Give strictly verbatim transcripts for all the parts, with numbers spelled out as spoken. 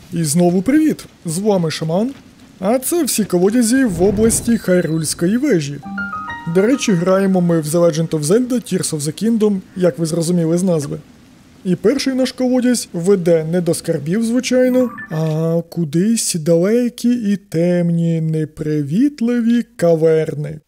І знову привіт! З вами Шаман, а це всі колодязі в області Хайрульської вежі. До речі, граємо ми в The Legend of Zelda Tears of the Kingdom, як ви зрозуміли з назви. І перший наш колодязь веде не до скарбів, звичайно, а кудись далекі і темні, непривітливі каверни.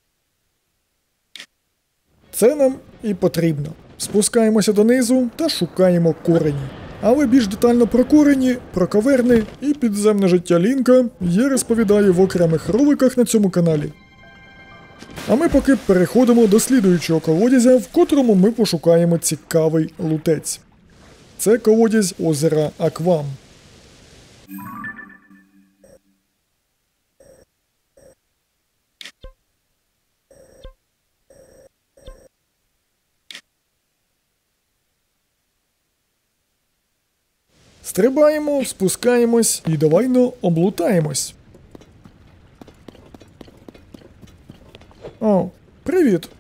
Це нам і потрібно. Спускаємося донизу та шукаємо корені. Але більш детально про корені, про каверни і підземне життя Лінка я розповідаю в окремих роликах на цьому каналі. А ми поки переходимо до слідуючого колодязя, в котрому ми пошукаємо цікавий лутець. Це колодязь озера Аквам. Стрибаємо, спускаємось і давайно облутаємось. О, привіт.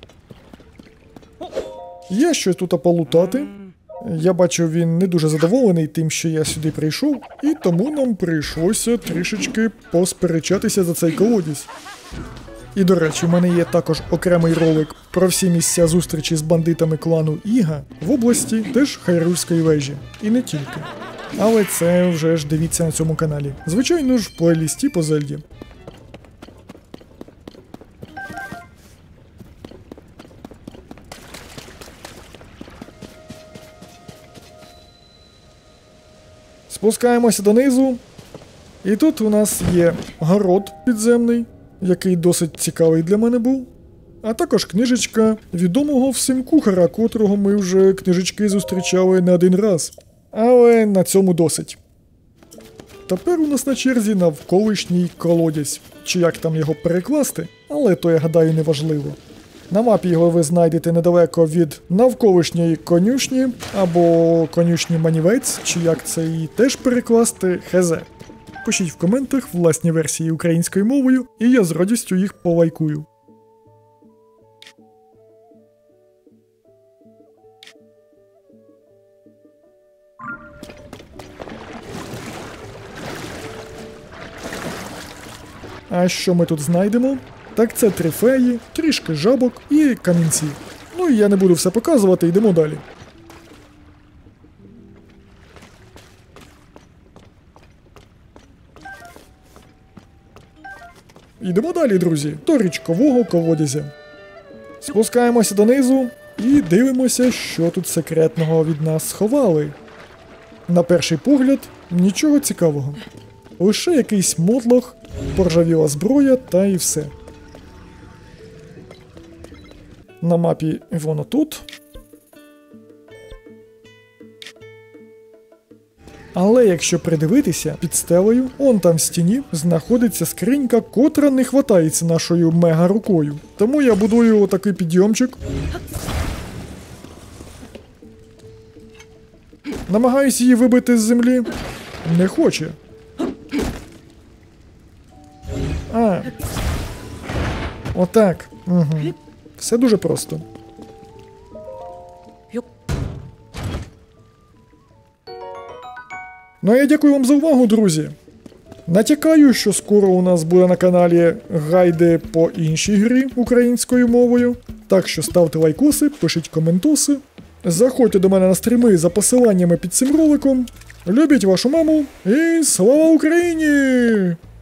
Є щось тут полутати. Я бачу, він не дуже задоволений тим, що я сюди прийшов, і тому нам прийшлося трішечки посперечатися за цей колодязь. І, до речі, в мене є також окремий ролик про всі місця зустрічі з бандитами клану Іга в області теж Хайрульської вежі. І не тільки. Але це вже ж дивіться на цьому каналі. Звичайно ж в плейлісті по Зельді. Спускаємося донизу. І тут у нас є город підземний, який досить цікавий для мене був. А також книжечка відомого всім кухара, котрого ми вже книжечки зустрічали не один раз. Але на цьому досить. Тепер у нас на черзі навколишній колодязь, чи як там його перекласти, але то, я гадаю, не важливо. На мапі його ви знайдете недалеко від навколишньої конюшні, або конюшні манівець, чи як це її теж перекласти, хз. Пишіть в коментах власні версії українською мовою, і я з радістю їх полайкую. А що ми тут знайдемо? Так це три феї, трішки жабок і камінці. Ну і я не буду все показувати, йдемо далі. Йдемо далі, друзі, до річкового колодязя. Спускаємося донизу і дивимося, що тут секретного від нас сховали. На перший погляд, нічого цікавого. Лише якийсь мотлох, поржавіла зброя та і все. На мапі воно тут. Але якщо придивитися, під стелею, он там в стіні, знаходиться скринька, котра не хватається нашою мега-рукою. Тому я будую отакий підйомчик. Намагаюсь її вибити з землі. Не хоче. А. Отак. Угу. Все дуже просто. Ну а я дякую вам за увагу, друзі. Натякаю, що скоро у нас буде на каналі гайди по іншій грі українською мовою. Так що ставте лайкоси, пишіть коментоси. Заходьте до мене на стріми за посиланнями під цим роликом. Любіть вашу маму і слава Україні!